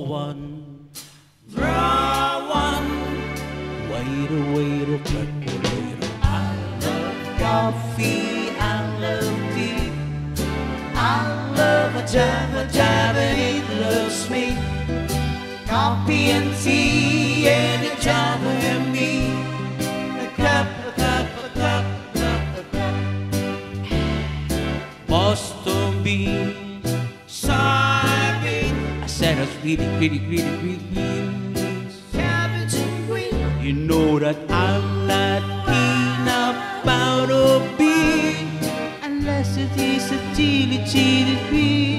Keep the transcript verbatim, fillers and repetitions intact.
one, draw one. Waiter, waiter, percolator. I love coffee, I love tea. I love a jive, a jive, and it loves me. Coffee and tea, and a jive and me. A cup, a cup, a cup, a cup, a cup. Boston bean, soybean. I said it's really, really, really, really cabbage and green. You know that I'm not keen about a bean unless it is a chili, chili bean.